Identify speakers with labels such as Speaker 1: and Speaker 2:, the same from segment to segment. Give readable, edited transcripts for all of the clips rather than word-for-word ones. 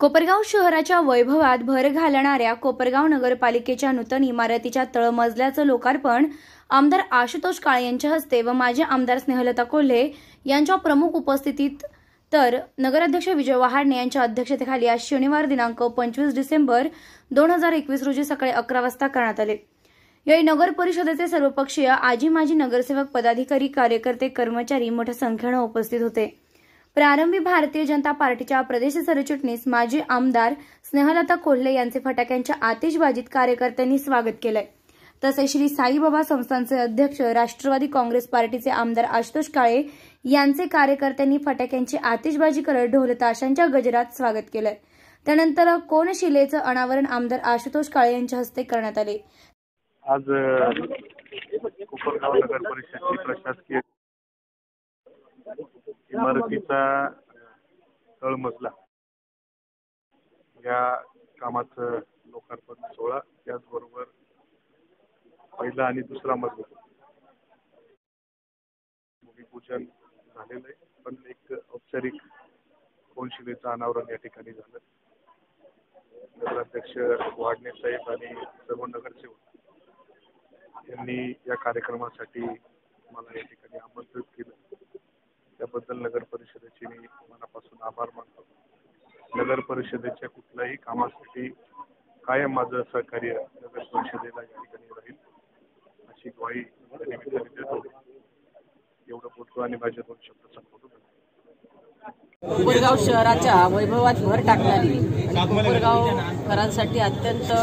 Speaker 1: कोपरगाव शहराच्या वैभवात भर घालणाऱ्या कोपरगाव नगरपालिकेच्या नूतन इमारतीच्या तळमजल्याचं लोकार्पण आमदार आशुतोष काळे यांच्या हस्ते व माजी आमदार स्नेहलता कोल्हे यांच्या प्रमुख उपस्थितीत तर नगराध्यक्ष विजय वहाडणे यांच्या अध्यक्षतेखाली आज शनिवार दिनांक 25 डिसेंबर 2021 रोजी सकाळी 11 वाजता करण्यात आले। यावेळी नगर परिषदेचे सर्वपक्षीय आजी माजी नगरसेवक पदाधिकारी कार्यकर्ते कर्मचारी मोठ्या संख्येने उपस्थित होते। प्रारंभी भारतीय जनता पार्टीच्या प्रदेश सरचिटणीस माजी आमदार स्नेहलता कोल्हे यांचे फटाक्यांच्या आतिषबाजीत कार्यकर्त्यांनी स्वागत केले। तसेच श्री साईबाबा संस्थानचे अध्यक्ष राष्ट्रवादी काँग्रेस पार्टीचे आमदार आशुतोष काळे यांचे कार्यकर्त्यांनी फटाक्यांची आतिषबाजी करत ढोल ताशांच्या गजरात स्वागत केले। त्यानंतर कोनशिलेचे अनावरण आमदार आशुतोष काळे यांच्या हस्ते करण्यात आले।
Speaker 2: आज कोपरगाव नगर परिषदेची प्रशासकीय इमारतीचा तळमजला या कामाचं लोकार्पण सोहळा, त्याचबरोबर पहिला आणि दुसरा मजला भूमिपूजन झालेलं आहे, पण एक औपचारिक कोनशिलेचं अनावरण या ठिकाणी झालं। नगराध्यक्ष वहाडणे साहेब आणि सर्व नगरसेवक यांनी या कार्यक्रमासाठी मला या ठिकाणी आमंत्रित केलं, त्याबद्दल नगर परिषदेचे मी मनापासून आभार मानतो। नगर परिषदेच्या कुठल्याही कामासाठी कायम माझं सहकार्य नगर परिषदेला या ठिकाणी राहील अशी ग्वाही निमित्ताने देतो। एवढं बोलतो आणि माझे 2 शब्द संपवतो।
Speaker 3: कोपरगाव शहराच्या वैभवात भर टाकणारी कोपरगावकरांसाठी अत्यंत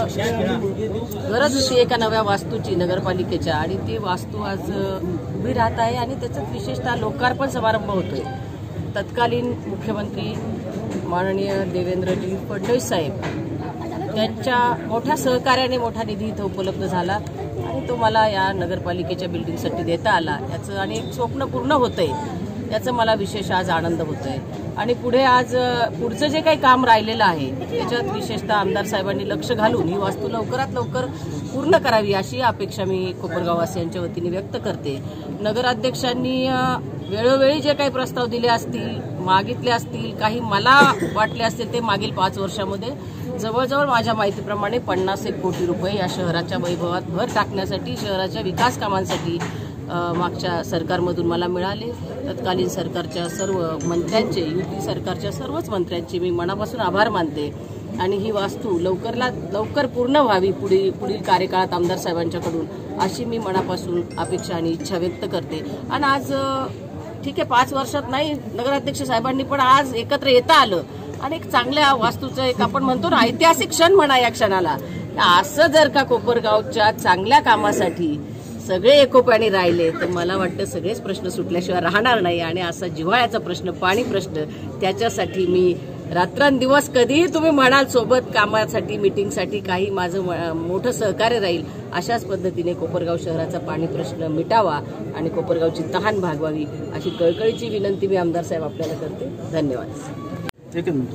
Speaker 3: गरज होती एका नव्या वास्तूची नगरपालिकेच्या, आणि ती वास्तू आज उभी राहत आहे आणि त्याच्यात विशेषतः लोकार्पण समारंभ होतोय। तत्कालीन मुख्यमंत्री माननीय देवेंद्रजी फडणवीस साहेब यांच्या मोठ्या सहकार्याने मोठा निधी इथं उपलब्ध झाला आणि तो मला या नगरपालिकेच्या बिल्डिंगसाठी देता आला। याचं आणि एक स्वप्न पूर्ण होतंय, याचा मला विशेष आज आनंद होतोय। आणि पुढे आज पुढचं जे काही काम राहिलेलं आहे त्याच्यात विशेषतः आमदार साहेबांनी लक्ष घालून ही वास्तू लवकरात लवकर पूर्ण करावी अशी अपेक्षा मी कोपरगाववासियांच्या वतीने व्यक्त करते। नगराध्यक्षांनी वेळोवेळी जे काही प्रस्ताव दिले असतील, मागितले असतील, काही मला वाटले असतील, ते मागील 5 वर्षामध्ये जवळजवळ माझ्या माहितीप्रमाणे 50-1 कोटी रुपये या शहराच्या वैभवात भर टाकण्यासाठी, शहराच्या विकास कामांसाठी मागच्या सरकारमधून मला मिळाले। तत्कालीन सरकारच्या सर्व मंत्र्यांचे, युती सरकारच्या सर्वच मंत्र्यांचे मी मनापासून आभार मानते आणि ही वास्तू लवकर पूर्ण व्हावी पुढील कार्यकाळात आमदार साहेबांच्याकडून अशी मी मनापासून अपेक्षा आणि इच्छा व्यक्त करते। आणि आज ठीक आहे 5 वर्षात नाही नगराध्यक्ष साहेबांनी, पण आज एकत्र येता आलं आणि एक चांगल्या वास्तूचं एक आपण म्हणतो ना ऐतिहासिक क्षण म्हणा या क्षणाला। असं जर का कोपरगावच्या चांगल्या कामासाठी सगळे एकोप्याने राहिले तर मला वाटतं सगळेच प्रश्न सुटल्याशिवाय राहणार नाही। आणि असा जिव्हाळ्याचा प्रश्न, पाणी प्रश्न, त्याच्यासाठी मी रात्रंदिवस कधीही तुम्ही म्हणाल सोबत कामासाठी, मीटिंगसाठी काही माझं मोठं सहकार्य राहील। अशाच पद्धतीने कोपरगाव शहराचा पाणी प्रश्न मिटावा आणि कोपरगावची तहान भागवावी अशी कळकळीची विनंती मी आमदार साहेब आपल्याला करते। धन्यवाद।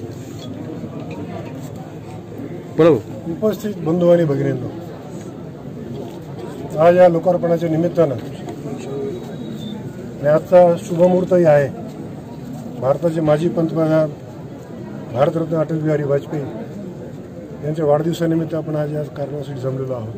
Speaker 4: उपस्थित बंधू आणि भगिनींनो, आज या लोकार्पणाच्या निमित्तानं आणि आजचा शुभमुहूर्तही आहे। भारताचे माजी पंतप्रधान भारतरत्न अटल बिहारी वाजपेयी यांच्या वाढदिवसानिमित्त आपण आज या कारणासाठी जमलेलो आहोत।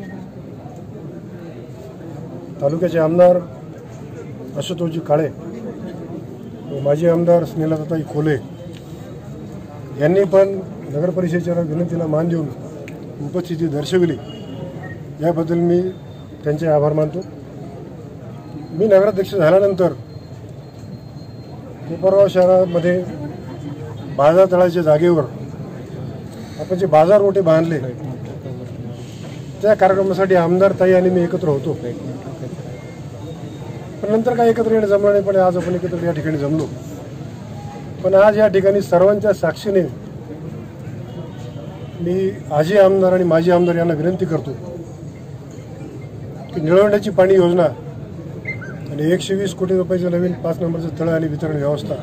Speaker 4: तालुक्याचे आमदार आशुतोषजी काळे व माजी आमदार स्नेहलताताई कोल्हे यांनी पण नगर परिषदेच्या विनंतीला मान देऊन उपस्थिती दर्शविली, याबद्दल मी त्यांचे आभार मानतो। मी नगराध्यक्ष झाल्यानंतर कोपरगाव शहरामध्ये बाजार तळाच्या जागेवर आपण जे बाजार मोठे बांधले त्या कार्यक्रमासाठी आमदार ताई आणि मी एकत्र होतो, पण नंतर काय एकत्र येणं जमलं नाही, पण आज आपण एकत्र या ठिकाणी जमलो। पण आज या ठिकाणी सर्वांच्या साक्षीने मी आजी आमदार आणि माजी आमदार यांना विनंती करतो की निळवंड्याची पाणी योजना आणि 120 कोटी रुपयाचं नवीन 5 नंबरचं तळ आणि वितरण व्यवस्था,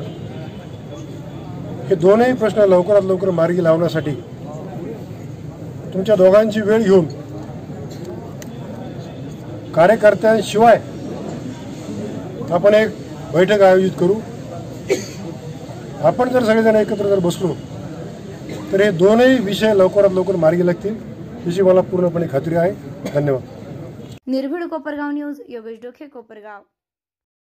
Speaker 4: हे दोनही प्रश्न लवकरात लवकर मार्गी लावण्यासाठी तुमच्या दोघांची वेळ घेऊन कार्यकर्त्यांशिवाय आपण एक बैठक आयोजित करू। आपण जर सगळेजण एकत्र जर बसलो तर हे दोनही विषय लवकरात लवकर मार्गी लागतील याची मला पूर्णपणे खात्री आहे. धन्यवाद.
Speaker 1: निर्भीड कोपरगाव न्यूज, योगेश डोके, कोपरगाव.